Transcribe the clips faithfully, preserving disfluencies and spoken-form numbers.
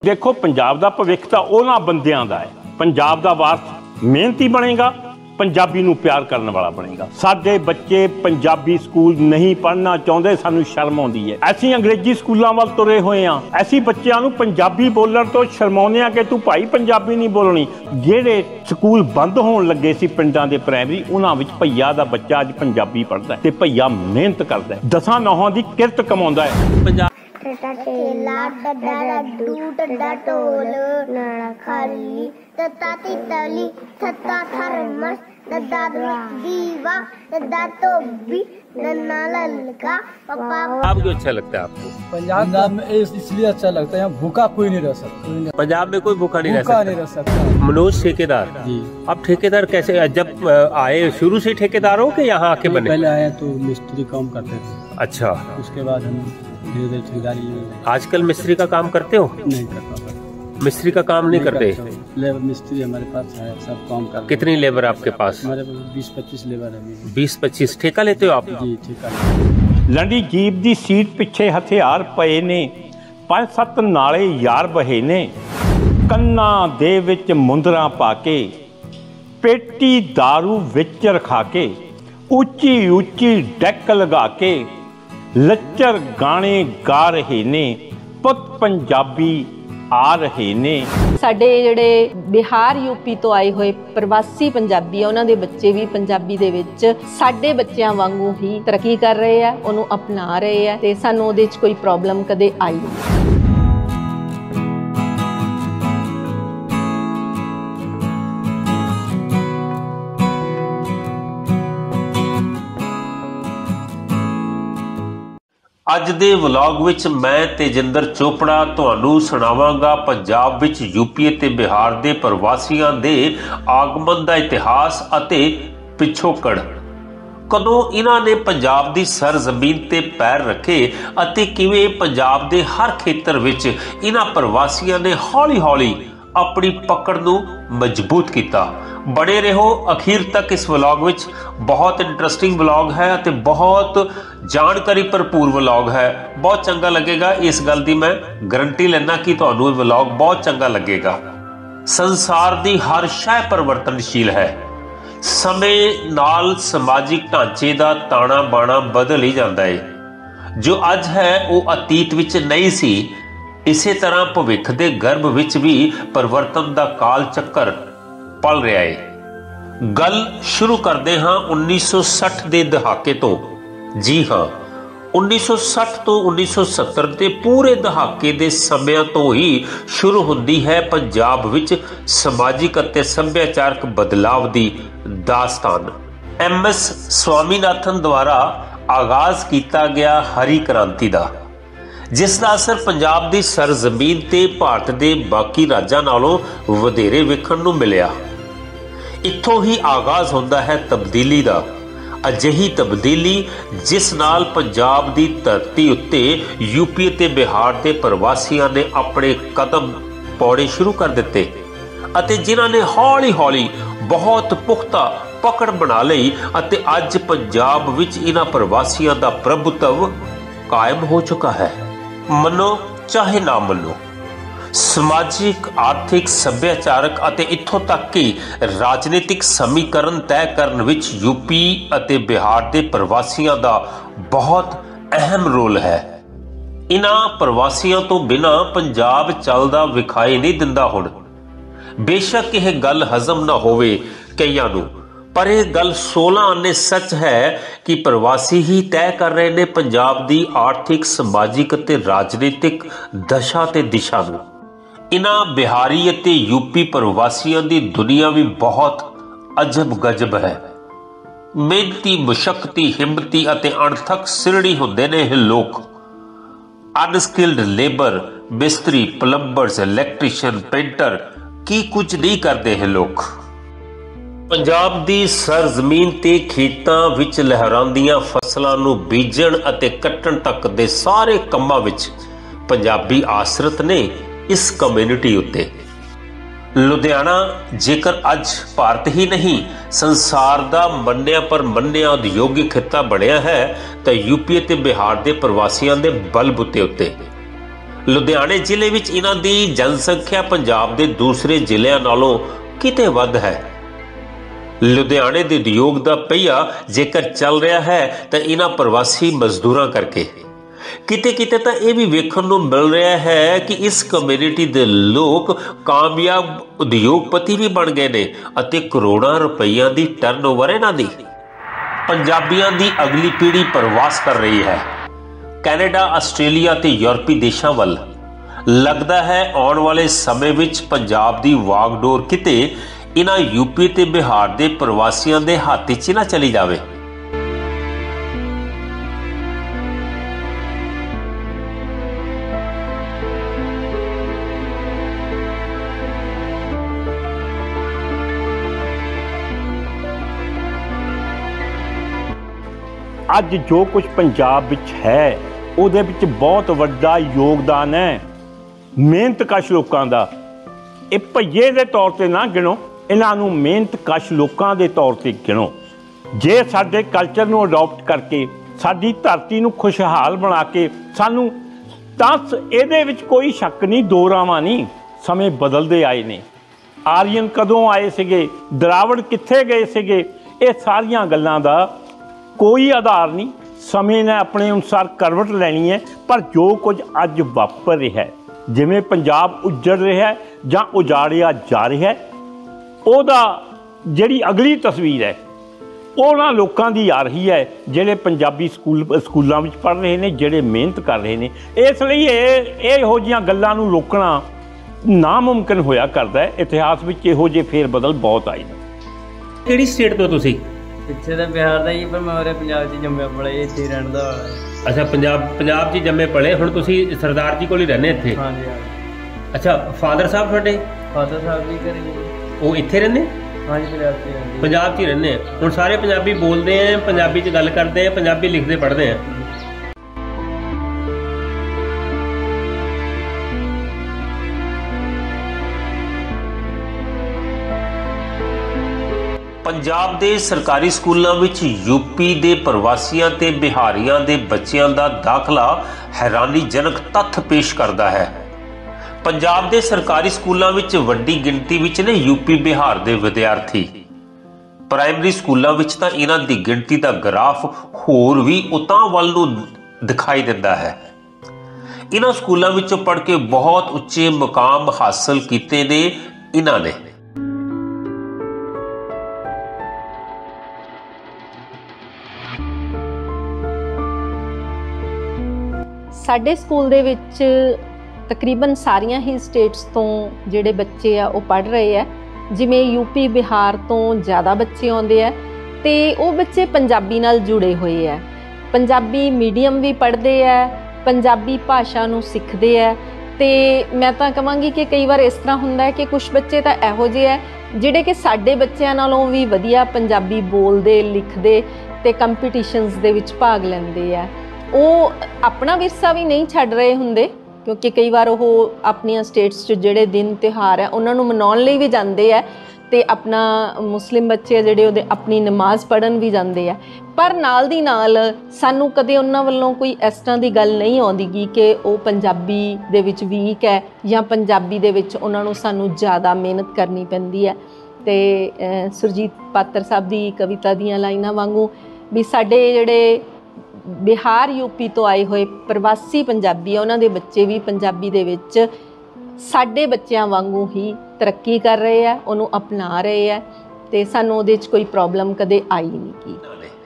देखो पंजाब दा भविख तां उन्हां बंदियां दा है। पंजाब दा वारस मेहनती बनेगा, पंजाबी नूं प्यार करने वाला बनेगा। साडे बच्चे पंजाबी स्कूल नहीं पढ़ना चाहते, सानूं शर्म आउंदी है। असीं अंग्रेजी स्कूलों वाल तुरे होए हां, असीं बच्चों नूं पंजाबी बोलण तो शर्माउने आ कि तूं भाई पंजाबी नहीं बोलनी। जिहड़े स्कूल बंद होण लगे सी पिंडां दे प्राइमरी, उन्हां विच भैया दा बच्चा अज पंजाबी पढ़दा है ते भैया मेहनत करदा है, दसां नौहां दी किरत कमाउंदा है। ठेला डड्डा डड्डू डड्डा ढोल नाड़ा खाली तत्ता तितली थत्ता थर्मस दद्दा दीवा दद्दा टोबी नन्ना ललका पापा। आप क्यों अच्छा लगता है आपको? पंजाब में इसलिए अच्छा लगता है, यहाँ भूखा कोई नहीं रह सकता। पंजाब में कोई भूखा नहीं रह सकता। नहीं रह सकता। मनोज ठेकेदार जी, अब ठेकेदार कैसे, जब आए शुरू से ठेकेदार हो कि यहाँ आके बने? पहले आए तो मिस्त्री काम करते थे। अच्छा, उसके बाद हम धीरे धीरे ठेकेदारी। आजकल मिस्त्री का काम करते हो? नहीं करता। मिस्त्री का काम नहीं, नहीं करते? लेबर मिस्त्री हमारे पास है, सब काम करते। कितनी लेबर आपके पास? हमारे पास बीस पच्चीस लेबर है। बीस पच्चीस ठेका लेते हो आप? जी ठेका। लंडी जीप दी सीट पिछे हथियार पए ने, पंज सत्त नाले यार बहे ने, कन्ना दे विच मुंदरा पाके, पेटी दारू विच रखा के, उच्ची उच्ची डैक लगा के, लच्चर गाने गा रहे ने, पुत पंजाबी आ रहे ने। ਸਾਡੇ ਜਿਹੜੇ ਬਿਹਾਰ ਯੂਪੀ ਤੋਂ ਆਏ ਹੋਏ ਪ੍ਰਵਾਸੀ ਪੰਜਾਬੀ ਆ, ਉਹਨਾਂ ਦੇ ਬੱਚੇ ਵੀ ਪੰਜਾਬੀ ਦੇ ਵਿੱਚ ਸਾਡੇ ਬੱਚਿਆਂ ਵਾਂਗੂ ਹੀ ਤਰੱਕੀ ਕਰ ਰਹੇ ਆ, ਉਹਨੂੰ ਅਪਣਾ ਰਹੇ ਆ ਤੇ ਸਾਨੂੰ ਉਹਦੇ 'ਚ ਕੋਈ ਪ੍ਰੋਬਲਮ ਕਦੇ ਆਈ ਨਹੀਂ। ਅੱਜ ਦੇ ਵਲੌਗ ਵਿੱਚ ਮੈਂ ਤੇਜਿੰਦਰ ਚੋਪੜਾ ਤੁਹਾਨੂੰ ਸੁਣਾਵਾਂਗਾ ਪੰਜਾਬ ਵਿੱਚ ਯੂਪੀ ਅਤੇ ਬਿਹਾਰ ਦੇ ਪ੍ਰਵਾਸੀਆਂ ਦੇ ਆਗਮਨ ਦਾ ਇਤਿਹਾਸ ਅਤੇ ਪਿਛੋਕੜ। ਕਦੋਂ ਇਹਨਾਂ ਨੇ ਪੰਜਾਬ ਦੀ ਸਰਜ਼ਮੀਨ ਤੇ ਪੈਰ ਰੱਖੇ ਅਤੇ ਕਿਵੇਂ ਪੰਜਾਬ ਦੇ ਹਰ ਖੇਤਰ ਵਿੱਚ ਇਹਨਾਂ ਪ੍ਰਵਾਸੀਆਂ ਨੇ ਹੌਲੀ-ਹੌਲੀ अपनी पकड़ नूं मजबूत किया। बने रहो अखीर तक इस व्लॉग विच, बहुत इंटरस्टिंग व्लॉग है ते बहुत जानकारी भरपूर व्लॉग है, बहुत चंगा लगेगा। इस गल दी मैं गारंटी लेना कि तुहानूं ये व्लॉग बहुत चंगा लगेगा। संसार दी हर शय परिवर्तनशील है, समय नाल समाजिक ढांचे दा ताना बाना बदल ही जाता है। जो अज है वो अतीत विच नहीं सी, इसे तरह भविख के गर्भ विच भी परिवर्तन का काल चक्कर पल रहा है। गल शुरू करते हाँ उन्नीस सौ सठ के दहाके तो। जी हाँ, उन्नीस सौ सठ तो उन्नीस सौ सत्तर के पूरे दहाके के समय तो ही शुरू होती है पंजाब विच समाजिक और सभ्याचारक बदलाव की दास्तान। एम एस स्वामीनाथन द्वारा आगाज किया गया हरी क्रांति का, जिस का असर पंजाब की सरजमीन ते भारत के बाकी राज्यों नालों वधेरे वेखण नूं मिलिया। इत्थों ही आगाज होंदा है तब्दीली का, अजिही तब्दीली जिस नाल पंजाब की धरती उत्ते यूपी ते बिहार के प्रवासियों ने अपने कदम पौड़े शुरू कर दिते अते जिन्हां ने हौली हौली बहुत पुख्ता पकड़ बना लई अते अज पंजाब विच इन्हां प्रवासियों का प्रभुत्व कायम हो चुका है। मनो चाहे ना मनो, समाजिक आर्थिक सभ्याचारक अते इत्थों तक कि राजनीतिक समीकरण तय करने विच यूपी अते बिहार के प्रवासियों का बहुत अहम रोल है। इन्हां प्रवासियों तो बिना पंजाब चलदा विखाई नहीं दिंदा हुण। बेशक यह गल हजम ना होवे कईयां नूं, पर यह गल सोलह आने सच है कि प्रवासी ही तय कर रहे ने पंजाब की आर्थिक समाजिक ते राजनीतिक दशा ते दिशा नूं। इन्हां बिहारी अते यूपी प्रवासियों की दुनिया भी बहुत अजब गजब है। मेहनती मुशक्कती हिम्मती अते अणथक सिरड़ी हुंदे ने यह लोग। अनस्किल्ड लेबर, मिस्त्री, प्लंबर्स, इलैक्ट्रीशियन, पेंटर की कुछ नहीं करते हैं लोग। पंजाब की सरजमीन ते खेतां विच लहरांदियां फसलां नूं बीजण अते कट्टण तक दे सारे कंमां विच पंजाबी आसरत ने इस कम्यूनिटी उत्ते। लुधियाना जेकर अज भारत ही नहीं संसार का मन्निया पर मन्निया उद्योगिक खिता बनिया है तो यूपी ते बिहार के प्रवासियों के बलबूते उत्ते। ਲੁਧਿਆਣੇ ਜ਼ਿਲ੍ਹੇ ਵਿੱਚ ਇਹਨਾਂ ਦੀ ਜਨਸੰਖਿਆ ਪੰਜਾਬ ਦੇ ਦੂਸਰੇ ਜ਼ਿਲ੍ਹਿਆਂ ਨਾਲੋਂ ਕਿਤੇ ਵੱਧ ਹੈ। ਲੁਧਿਆਣੇ ਦੇ ਉਦਯੋਗ ਦਾ ਪਹੀਆ ਜੇਕਰ ਚੱਲ ਰਿਹਾ ਹੈ ਤਾਂ ਇਹਨਾਂ ਪ੍ਰਵਾਸੀ ਮਜ਼ਦੂਰਾਂ ਕਰਕੇ। ਕਿਤੇ ਕਿਤੇ ਤਾਂ ਇਹ ਵੀ ਵੇਖਣ ਨੂੰ ਮਿਲ ਰਿਹਾ ਹੈ ਕਿ ਇਸ ਕਮਿਊਨਿਟੀ ਦੇ ਲੋਕ ਕਾਮਯਾਬ ਉਦਯੋਗਪਤੀ ਵੀ ਬਣ ਗਏ ਨੇ ਅਤੇ ਕਰੋੜਾਂ ਰੁਪਈਆਂ ਦੀ ਟਰਨਓਵਰ ਇਹਨਾਂ ਦੀ। ਪੰਜਾਬੀਆਂ ਦੀ ਅਗਲੀ ਪੀੜ੍ਹੀ ਪ੍ਰਵਾਸ ਕਰ ਰਹੀ ਹੈ ਕੈਨੇਡਾ, ਆਸਟ੍ਰੇਲੀਆ ਤੇ ਯੂਰਪੀ ਦੇਸ਼ਾਂ ਵੱਲ। ਲੱਗਦਾ ਹੈ ਆਉਣ ਵਾਲੇ ਸਮੇਂ ਵਿੱਚ ਪੰਜਾਬ ਦੀ ਵਾਗਡੋਰ ਕਿਤੇ ਇਹਨਾਂ ਯੂਪੀ ਤੇ ਬਿਹਾਰ ਦੇ ਪ੍ਰਵਾਸੀਆਂ ਦੇ ਹੱਥ 'ਚ ਨਾ ਚਲੀ ਜਾਵੇ। ਅੱਜ ਜੋ ਕੁਝ ਪੰਜਾਬ ਵਿੱਚ ਹੈ ਉਹਦੇ ਵਿੱਚ ਬਹੁਤ ਵੱਡਾ ਯੋਗਦਾਨ ਹੈ ਮਿਹਨਤਕਸ਼ ਲੋਕਾਂ ਦਾ। ਇਹ ਭਈਏ ਦੇ ਤੌਰ ਤੇ ਨਾ ਗਿਣੋ, ਇਹਨਾਂ ਨੂੰ ਮਿਹਨਤਕਸ਼ ਲੋਕਾਂ ਦੇ ਤੌਰ ਤੇ ਗਿਣੋ। ਜੇ ਸਾਡੇ ਕਲਚਰ ਨੂੰ ਅਡਾਪਟ ਕਰਕੇ ਸਾਡੀ ਧਰਤੀ ਨੂੰ ਖੁਸ਼ਹਾਲ ਬਣਾ ਕੇ ਸਾਨੂੰ ਤਾਂ ਇਹਦੇ ਵਿੱਚ ਕੋਈ ਸ਼ੱਕ ਨਹੀਂ, ਦੋ ਰਾਵਾਂ ਨਹੀਂ। ਸਮੇਂ ਬਦਲਦੇ ਆਏ ਨੇ। ਆਰੀਅਨ ਕਦੋਂ ਆਏ ਸੀਗੇ, ਦਰਾਵੜ ਕਿੱਥੇ ਗਏ ਸੀਗੇ, ਇਹ ਸਾਰੀਆਂ ਗੱਲਾਂ ਦਾ ਕੋਈ ਆਧਾਰ ਨਹੀਂ। ਸਮੇਂ ਨੇ ਆਪਣੇ ਅਨੁਸਾਰ ਕਰਵਟ ਲੈਣੀ ਹੈ। ਪਰ ਜੋ ਕੁਝ ਅੱਜ ਵਾਪਰ ਰਿਹਾ, ਜਿਵੇਂ ਪੰਜਾਬ ਉੱਜੜ ਰਿਹਾ ਜਾਂ ਉਜਾੜਿਆ ਜਾ ਰਿਹਾ, ਉਹਦਾ ਜਿਹੜੀ ਅਗਲੀ ਤਸਵੀਰ ਹੈ ਉਹਨਾਂ ਲੋਕਾਂ ਦੀ ਆ ਰਹੀ ਹੈ ਜਿਹੜੇ ਪੰਜਾਬੀ ਸਕੂਲ ਸਕੂਲਾਂ ਵਿੱਚ ਪੜ੍ਹ ਰਹੇ ਨੇ, ਜਿਹੜੇ ਮਿਹਨਤ ਕਰ ਰਹੇ ਨੇ। ਇਸ ਲਈ ਇਹ ਇਹੋ ਜਿਹੀਆਂ ਗੱਲਾਂ ਨੂੰ ਰੋਕਣਾ ਨਾਮੁਮਕਿਨ ਹੋਇਆ ਕਰਦਾ ਹੈ। ਇਤਿਹਾਸ ਵਿੱਚ ਇਹੋ ਜਿਹੇ ਫੇਰ ਬਦਲ ਬਹੁਤ ਆਏ ਨੇ। ਕਿਹੜੀ ਸਟੇਟ ਤੋਂ ਤੁਸੀਂ? ਪਿੱਛੇ ਤਾਂ ਬਿਹਾਰ ਦਾ ਹੀ, ਪਰ ਮੈਂ ਉਰੇ ਪੰਜਾਬ 'ਚ ਜੰਮਿਆ ਪਲਿਆ, ਇੱਥੇ ਰਹਿਣ ਦਾ ਵਾਲਾ ਹੈ। ਅੱਛਾ, ਪੰਜਾਬ ਪੰਜਾਬ 'ਚ ਜੰਮੇ ਪਲੇ। ਹੁਣ ਤੁਸੀਂ ਸਰਦਾਰ ਜੀ ਕੋਲ ਹੀ ਰਹਿੰਦੇ ਇੱਥੇ? ਹਾਂਜੀ ਹਾਂਜੀ। ਅੱਛਾ, ਫਾਦਰ ਸਾਹਿਬ ਤੁਹਾਡੇ? ਫਾਦਰ ਸਾਹਿਬ ਵੀ ਘਰੇ, ਉਹ ਇੱਥੇ ਰਹਿੰਦੇ? ਹਾਂਜੀ, ਪੰਜਾਬ 'ਚ ਰਹਿੰਦੇ। ਪੰਜਾਬ 'ਚ ਹੀ ਰਹਿੰਦੇ ਆ। ਹੁਣ ਸਾਰੇ ਪੰਜਾਬੀ ਬੋਲਦੇ ਆ, ਪੰਜਾਬੀ 'ਚ ਗੱਲ ਕਰਦੇ ਆ, ਪੰਜਾਬੀ ਲਿਖਦੇ ਪੜ੍ਹਦੇ ਆ। ਪੰਜਾਬ ਦੇ ਸਰਕਾਰੀ ਸਕੂਲਾਂ ਵਿੱਚ ਯੂਪੀ ਦੇ ਪ੍ਰਵਾਸੀਆਂ ਤੇ ਬਿਹਾਰੀਆਂ ਦੇ ਬੱਚਿਆਂ ਦਾ ਦਾਖਲਾ ਹੈਰਾਨੀਜਨਕ ਤੱਥ ਪੇਸ਼ ਕਰਦਾ ਹੈ। ਪੰਜਾਬ ਦੇ ਸਰਕਾਰੀ ਸਕੂਲਾਂ ਵਿੱਚ ਵੱਡੀ ਗਿਣਤੀ ਵਿੱਚ ਨੇ ਯੂਪੀ ਬਿਹਾਰ ਦੇ ਵਿਦਿਆਰਥੀ। ਪ੍ਰਾਇਮਰੀ ਸਕੂਲਾਂ ਵਿੱਚ ਤਾਂ ਇਹਨਾਂ ਦੀ ਗਿਣਤੀ ਦਾ ਗ੍ਰਾਫ ਹੋਰ ਵੀ ਉਤਾਂਹ ਵੱਲ ਨੂੰ ਦਿਖਾਈ ਦਿੰਦਾ ਹੈ। ਇਹਨਾਂ ਸਕੂਲਾਂ ਵਿੱਚੋਂ ਪੜ੍ਹ ਕੇ ਬਹੁਤ ਉੱਚੇ ਮੁਕਾਮ ਹਾਸਲ ਕੀਤੇ ਨੇ ਇਹਨਾਂ ਨੇ। ਸਾਡੇ ਸਕੂਲ ਦੇ ਵਿੱਚ ਤਕਰੀਬਨ ਸਾਰੀਆਂ ਹੀ ਸਟੇਟਸ ਤੋਂ ਜਿਹੜੇ ਬੱਚੇ ਆ ਉਹ ਪੜ੍ਹ ਰਹੇ ਆ। ਜਿਵੇਂ ਯੂਪੀ ਬਿਹਾਰ ਤੋਂ ਜ਼ਿਆਦਾ ਬੱਚੇ ਆਉਂਦੇ ਆ ਤੇ ਉਹ ਬੱਚੇ ਪੰਜਾਬੀ ਨਾਲ ਜੁੜੇ ਹੋਏ ਆ, ਪੰਜਾਬੀ ਮੀਡੀਅਮ ਵੀ ਪੜ੍ਹਦੇ ਆ, ਪੰਜਾਬੀ ਭਾਸ਼ਾ ਨੂੰ ਸਿੱਖਦੇ ਆ। ਤੇ ਮੈਂ ਤਾਂ ਕਹਾਂਗੀ ਕਿ ਕਈ ਵਾਰ ਇਸ ਤਰ੍ਹਾਂ ਹੁੰਦਾ ਹੈ ਕਿ ਕੁਝ ਬੱਚੇ ਤਾਂ ਇਹੋ ਜਿਹੇ ਆ ਜਿਹੜੇ ਕਿ ਸਾਡੇ ਬੱਚਿਆਂ ਨਾਲੋਂ ਵੀ ਵਧੀਆ ਪੰਜਾਬੀ ਬੋਲਦੇ ਲਿਖਦੇ ਤੇ ਕੰਪੀਟੀਸ਼ਨਸ ਦੇ ਵਿੱਚ ਭਾਗ ਲੈਂਦੇ ਆ। ਉਹ ਆਪਣਾ ਵਿਰਸਾ ਵੀ ਨਹੀਂ ਛੱਡ ਰਹੇ ਹੁੰਦੇ, ਕਿਉਂਕਿ ਕਈ ਵਾਰ ਉਹ ਆਪਣੀਆਂ ਸਟੇਟਸ 'ਚ ਜਿਹੜੇ ਦਿਨ ਤਿਉਹਾਰ ਹੈ ਉਹਨਾਂ ਨੂੰ ਮਨਾਉਣ ਲਈ ਵੀ ਜਾਂਦੇ ਆ ਤੇ ਆਪਣਾ ਮੁਸਲਿਮ ਬੱਚੇ ਜਿਹੜੇ ਉਹਦੇ ਆਪਣੀ ਨਮਾਜ਼ ਪੜ੍ਹਨ ਵੀ ਜਾਂਦੇ ਆ। ਪਰ ਨਾਲ ਦੀ ਨਾਲ ਸਾਨੂੰ ਕਦੇ ਉਹਨਾਂ ਵੱਲੋਂ ਕੋਈ ਇਸ ਤਰ੍ਹਾਂ ਦੀ ਗੱਲ ਨਹੀਂ ਆਉਂਦੀ ਗੀ ਕਿ ਉਹ ਪੰਜਾਬੀ ਦੇ ਵਿੱਚ ਵੀਕ ਹੈ ਜਾਂ ਪੰਜਾਬੀ ਦੇ ਵਿੱਚ ਉਹਨਾਂ ਨੂੰ ਸਾਨੂੰ ਜ਼ਿਆਦਾ ਮਿਹਨਤ ਕਰਨੀ ਪੈਂਦੀ ਹੈ। ਤੇ ਸੁਰਜੀਤ ਪਾਤਰ ਸਾਹਿਬ ਦੀ ਕਵਿਤਾ ਦੀਆਂ ਲਾਈਨਾਂ ਵਾਂਗੂ ਵੀ ਸਾਡੇ ਜਿਹੜੇ ਬਿਹਾਰ ਯੂਪੀ ਤੋਂ ਆਏ ਹੋਏ ਪ੍ਰਵਾਸੀ ਪੰਜਾਬੀ ਆ ਉਹਨਾਂ ਦੇ ਬੱਚੇ ਵੀ ਪੰਜਾਬੀ ਦੇ ਵਿੱਚ ਸਾਡੇ ਬੱਚਿਆਂ ਵਾਂਗੂ ਹੀ ਤਰੱਕੀ ਕਰ ਰਹੇ ਆ, ਉਹਨੂੰ ਅਪਣਾ ਰਹੇ ਆ ਤੇ ਸਾਨੂੰ ਉਹਦੇ 'ਚ ਕੋਈ ਪ੍ਰੋਬਲਮ ਕਦੇ ਆਈ ਨਹੀਂ ਗੀ।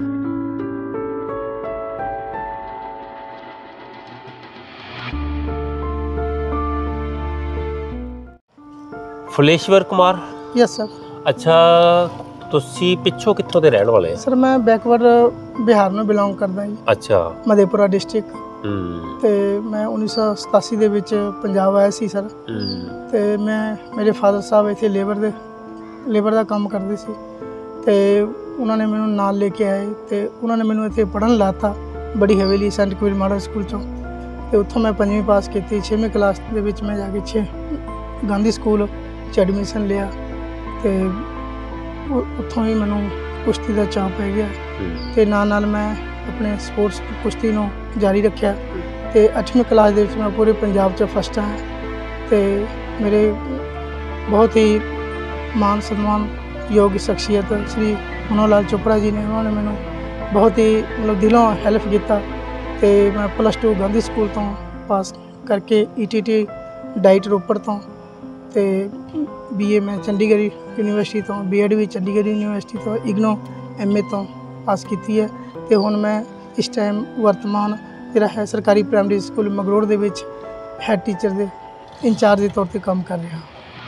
ਫੁਲੇਸ਼ਵਰ ਕੁਮਾਰ? Yes sir. ਅੱਛਾ, ਤੁਸੀਂ ਪਿੱਛੋਂ ਕਿੱਥੋਂ ਦੇ ਰਹਿਣ ਵਾਲੇ? ਸਰ ਮੈਂ ਬੈਕਵਰਡ ਬਿਹਾਰ ਨੂੰ ਬਿਲੋਂਗ ਕਰਦਾ ਜੀ। ਅੱਛਾ। ਮਧੇਪੁਰਾ ਡਿਸਟ੍ਰਿਕਟ। ਹੂੰ। ਤੇ ਮੈਂ ਉੱਨੀ ਸੌ ਸਤਾਸੀ ਦੇ ਵਿੱਚ ਪੰਜਾਬ ਆਇਆ ਸੀ ਸਰ। ਹੂੰ। ਤੇ ਮੈਂ ਮੇਰੇ ਫਾਦਰ ਸਾਹਿਬ ਇੱਥੇ ਲੇਬਰ ਦੇ ਲੇਬਰ ਦਾ ਕੰਮ ਕਰਦੇ ਸੀ ਤੇ ਉਹਨਾਂ ਨੇ ਮੈਨੂੰ ਨਾਲ ਲੈ ਕੇ ਆਏ ਤੇ ਉਹਨਾਂ ਨੇ ਮੈਨੂੰ ਇੱਥੇ ਪੜ੍ਹਨ ਲਾਤਾ ਬੜੀ ਹਵੇਲੀ ਸੈਂਟ ਕੁਈਨ ਮਾਡਲ ਸਕੂਲ ਚੋਂ। ਤੇ ਉੱਥੋਂ ਮੈਂ ਪੰਜਵੀਂ ਪਾਸ ਕੀਤੀ। ਛੇਵੀਂ ਕਲਾਸ ਦੇ ਵਿੱਚ ਮੈਂ ਜਾ ਕੇ ਛੇ ਗਾਂਧੀ ਸਕੂਲ 'ਚ ਐਡਮਿਸ਼ਨ ਲਿਆ ਤੇ ਉੱਥੋਂ ਹੀ ਮੈਨੂੰ ਕੁਸ਼ਤੀ ਦਾ ਚਾਅ ਪੈ ਗਿਆ ਤੇ ਨਾਲ ਨਾਲ ਮੈਂ ਆਪਣੇ ਸਪੋਰਟਸ ਕੁਸ਼ਤੀ ਨੂੰ ਜਾਰੀ ਰੱਖਿਆ ਤੇ ਅੱਠਵੀਂ ਕਲਾਸ ਦੇ ਵਿੱਚ ਮੈਂ ਪੂਰੇ ਪੰਜਾਬ 'ਚ ਫਸਟ ਹਾਂ ਤੇ ਮੇਰੇ ਬਹੁਤ ਹੀ ਮਾਨ ਸਨਮਾਨ ਯੋਗ ਸ਼ਖਸੀਅਤ श्री मनोहर लाल चोपड़ा जी ने उन्होंने मैंने बहुत ही मतलब दिलों हैल्प किया तो मैं प्लस टू गांधी स्कूल तो पास करके E T T DIET Ropar तो ते बी ए मैं चंडीगढ़ यूनिवर्सिटी तो बी एड भी चंडीगढ़ यूनिवर्सिटी तो इग्नो एम ए तो पास की है तो हुण मैं इस टाइम वर्तमान ਜਿਹੜਾ है सरकारी प्राइमरी स्कूल मगरोड़ ਦੇ ਵਿੱਚ ਹੈਡ ਟੀਚਰ ਦੇ ਇੰਚਾਰਜ ਦੇ ਤੌਰ ਤੇ ਕੰਮ ਕਰ ਰਿਹਾ।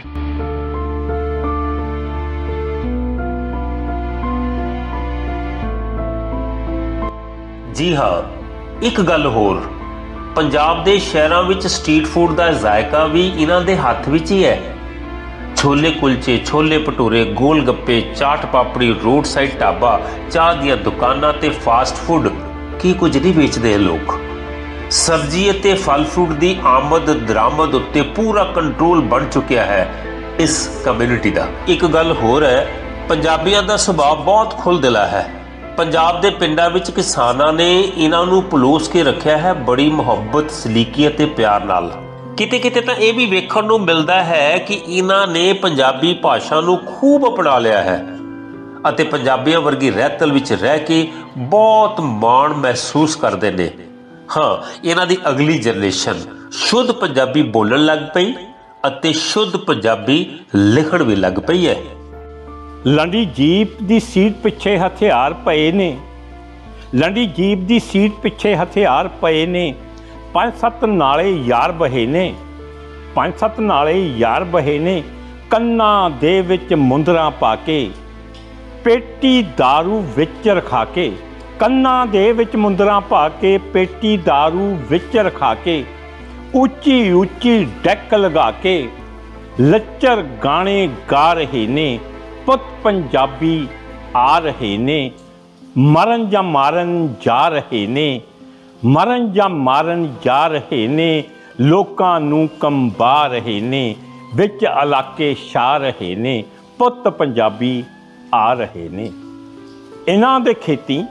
जी हाँ, एक गल होर, पंजाब के शहरों में स्ट्रीट फूड का जायका भी इन्हां दे हत्थ विच ही है। छोले कुलचे, छोले भटूरे, गोल गप्पे, चाट पापड़ी, रोड साइड ढाबा, चाह दी दुकानां ते फास्ट फूड की कुछ नहीं बेचते हैं लोग। सब्जी ते फल फ्रूट की आमद दरामद उत्ते पूरा कंट्रोल बन चुकिया है इस कम्यूनिटी का। एक गल होर है, पंजाबियों का सुभाव बहुत खुल दिला है। पंजाब के पिंडां विच किसानां ने इन्हां नूं पलोस के रखिया है बड़ी मुहब्बत सलीकीयत ते प्यार नाल। किते किते तां इह भी वेखण नूं मिलदा है कि इन्हां ने पंजाबी भाषा नूं खूब अपना लिया है अते पंजाबियों वर्गी रहतल विच रह के बहुत माण महसूस करते हैं। हाँ, इन्हां दी अगली जनरेशन शुद्ध पंजाबी बोलण लग पई अते शुद्ध पंजाबी लिखण भी लग पई है। लंडी जीप की सीट पिछे हथियार पए ने, लंडी जीप की सीट पिछे हथियार पए ने, पंज सत्त नाले यार बहे ने, पंज सत्त नाले यार बहे ने, कन्ना दे विच मुंदरां पा के, पेटी दारू विच रखा के, कन्ना दे विच मुंदरां पा के, पेटी दारू विच रखा के, उच्ची उच्ची डैक लगा के लच्चर गाने गा रहे ने। पुत पंजाबी आ रहे ने, मरन जा मारन जा रहे ने, मरन जा मारन जा रहे ने, लोकां नूं कंबा रहे ने, विच इलाके छा रहे ने, पुत पंजाबी आ रहे ने। इन्हां दे खेती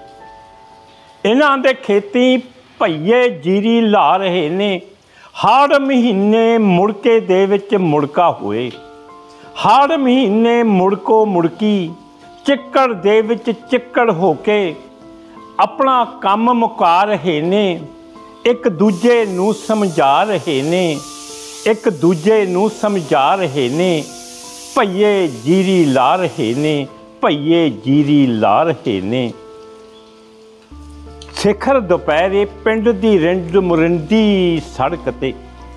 इन्हां दे खेती भईए जीरी ला रहे ने, हाड़ महीने मुड़के दे विच मुड़का होए, हाड़ महीने मुड़को मुड़की चिक्कड़ दे विच चिक्कड़ हो के अपना काम मुका रहे ने, एक दूजे नूं समझा रहे ने, एक दूजे नूं समझा रहे ने, भईए जीरी ला रहे ने, भईए जीरी ला रहे ने। सिखर दुपहरे पिंड दी रिंड मुरिंडी सड़क ते,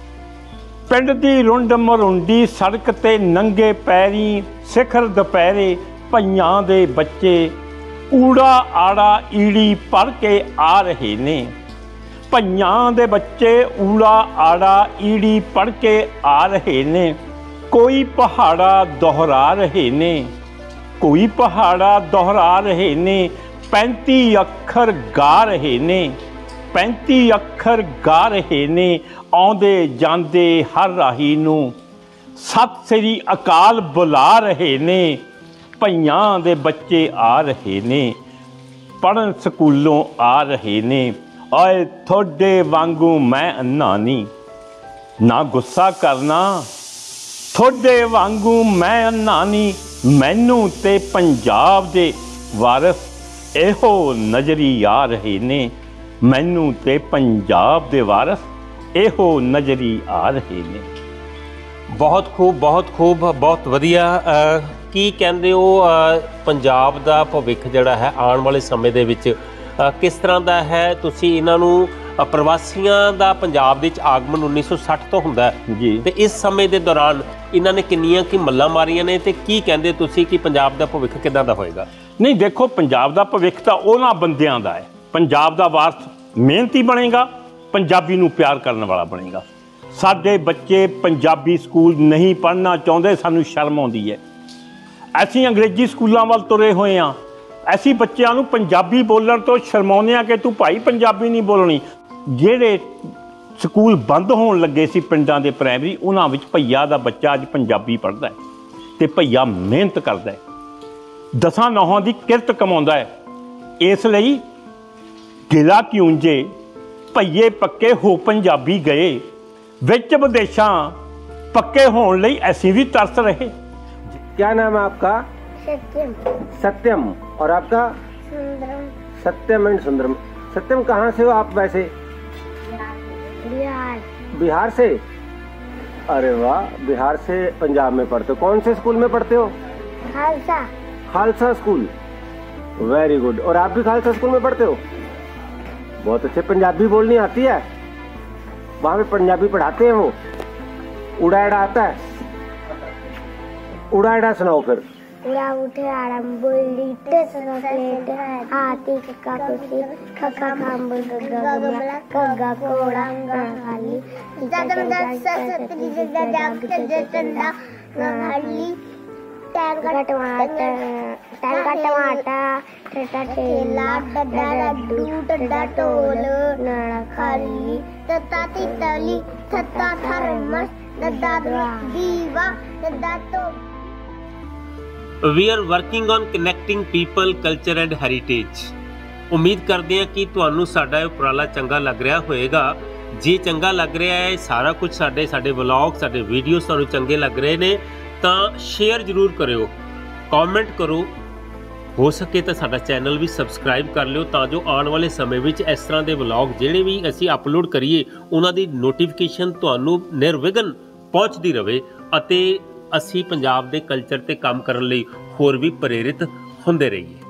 पिंड दी रुंड मरुंडी सड़क ते नंगे पैरी सिखर दुपहरे भईयां दे बच्चे ऊड़ा आड़ा ईड़ी पढ़ के आ रहे ने, भईयां दे बच्चे ऊड़ा आड़ा ईड़ी पढ़ के आ रहे ने। कोई पहाड़ा दोहरा रहे ने, कोई पहाड़ा दोहरा रहे ने, पैंती अखर गा रहे ने, पैंती अखर गा रहे ने, आउंदे जांदे हर राही नूं सत श्री अकाल बुला रहे ने, भईयां दे बच्चे आ रहे ने, पढ़न स्कूलों आ रहे ने। ओए थोड़े वांगू मैं अन्ना नहीं, ना गुस्सा करना, थोड़े वांगू मैं अन्ना नहीं, मैनू ते पंजाब दे वारस एहो नजरी आ रहे ने, मैनू ते पंजाब दे वारस एहो नजरी आ रहे ने। बहुत खूब, बहुत खूब, बहुत वधिया। की कहंदे हो पंजाब दा भविख जिहड़ा है आने वाले समय दे विच किस तरह दा है? तुसीं इन्हां नूं प्रवासियां दा पंजाब दे विच आगमन उन्नीस सौ सठ तो हुंदा है जी, ते इस समय दे दौरान इन्हां ने किन्नियां की मल्लां मारियां ने, ते की कहंदे तुसीं कि पंजाब दा भविख किदां दा होएगा? नहीं देखो, पंजाब दा भविख तां उन्हां बंदियां दा है। पंजाब दा वारस मेहनती बनेगा, पंजाबी नूं प्यार करने वाला बनेगा। साडे बच्चे पंजाबी स्कूल नहीं पढ़ना चाहते, सानूं शर्म आउंदी है। ਅਸੀਂ अंग्रेजी स्कूलों वाल तुरे हुए हाँ, ਅਸੀਂ ਬੱਚਿਆਂ ਨੂੰ ਪੰਜਾਬੀ ਬੋਲਣ ਤੋਂ ਸ਼ਰਮਾਉਂਦੇ ਆ ਕਿ ਤੂੰ ਭਾਈ ਪੰਜਾਬੀ ਨਹੀਂ ਬੋਲਣੀ। ਜਿਹੜੇ ਸਕੂਲ ਬੰਦ ਹੋਣ ਲੱਗੇ ਸੀ ਪਿੰਡਾਂ ਦੇ ਪ੍ਰਾਇਮਰੀ, ਉਹਨਾਂ ਵਿੱਚ ਭਈਆ ਦਾ ਬੱਚਾ ਅੱਜ ਪੰਜਾਬੀ ਪੜ੍ਹਦਾ ਹੈ ਤੇ ਭਈਆ ਮਿਹਨਤ ਕਰਦਾ ਹੈ, ਦਸਾਂ ਨੌਹਾਂ ਦੀ ਕਿਰਤ ਕਮਾਉਂਦਾ ਹੈ। ਇਸ ਲਈ ਗਿਲਾ ਕਿਉਂਜੇ ਭਈਏ ਪੱਕੇ ਹੋ ਪੰਜਾਬੀ ਗਏ ਵਿੱਚ ਵਿਦੇਸ਼ਾਂ पक्के होने लई ऐसी भी तरस रहे। क्या नाम है आपका? सत्यम। सत्यम। और आपका? सुंदरम। सत्यम एंड सुंदरम। सत्यम कहाँ से हो आप वैसे? बिहार। बिहार से? अरे वाह, बिहार से पंजाब में पढ़ते हो। कौन से स्कूल में पढ़ते हो? Khalsa. Khalsa school, very good. और आप भी खालसा स्कूल में पढ़ते हो? बहुत अच्छे। पंजाबी बोलनी आती है? वहाँ पे पंजाबी पढ़ाते हैं वो? उड़ाएड़ा आता है? उड़ाएड़ा सुनाओ फिर। उड़ा उठे आराम बोली टेसलेट हाथी का कुर्सी खखा खांबल गगला गगा कोड़ा खाली जदम दस सतरी जगा जाग जग चंदा खाली टैंक का टमाटर टैंक का टमाटर ठेठा ठेला डड्डा लड्डू डड्डा टोल नाड़ा खाली तत्ता तितली थत्ता थर्मस दद्दा दीवा दद्दा तो। We are working on connecting people culture and heritage. उम्मीद करते हैं कि ਤੁਹਾਨੂੰ ਸਾਡਾ ਇਹ ਉਪਰਾਲਾ ਚੰਗਾ ਲੱਗ ਰਿਹਾ ਹੋਵੇਗਾ। ਜੇ ਚੰਗਾ ਲੱਗ ਰਿਹਾ ਹੈ ਸਾਰਾ ਕੁਝ ਸਾਡੇ ਸਾਡੇ ਵਲੌਗ ਸਾਡੇ ਵੀਡੀਓਜ਼ ਤੁਹਾਨੂੰ ਚੰਗੇ ਲੱਗ ਰਹੇ ਨੇ ਤਾਂ ਸ਼ੇਅਰ ਜ਼ਰੂਰ ਕਰਿਓ, ਕਮੈਂਟ ਕਰੋ, ਹੋ ਸਕੇ ਤਾਂ ਸਾਡਾ ਚੈਨਲ ਵੀ ਸਬਸਕ੍ਰਾਈਬ ਕਰ ਲਿਓ ਤਾਂ ਜੋ ਆਉਣ ਵਾਲੇ ਸਮੇਂ ਵਿੱਚ ਇਸ ਤਰ੍ਹਾਂ ਦੇ ਵਲੌਗ ਜਿਹੜੇ ਵੀ ਅਸੀਂ ਅਪਲੋਡ ਕਰੀਏ ਉਹਨਾਂ ਦੀ ਨੋਟੀਫਿਕੇਸ਼ਨ ਤੁਹਾਨੂੰ ਨਿਰਵਿਘਨ ਪਹੁੰਚਦੀ ਰਹੇ ਅਤੇ ਅਸੀਂ ਪੰਜਾਬ ਦੇ ਕਲਚਰ ਤੇ ਕੰਮ ਕਰਨ ਲਈ ਹੋਰ ਵੀ ਪ੍ਰੇਰਿਤ ਹੁੰਦੇ ਰਹੀਏ।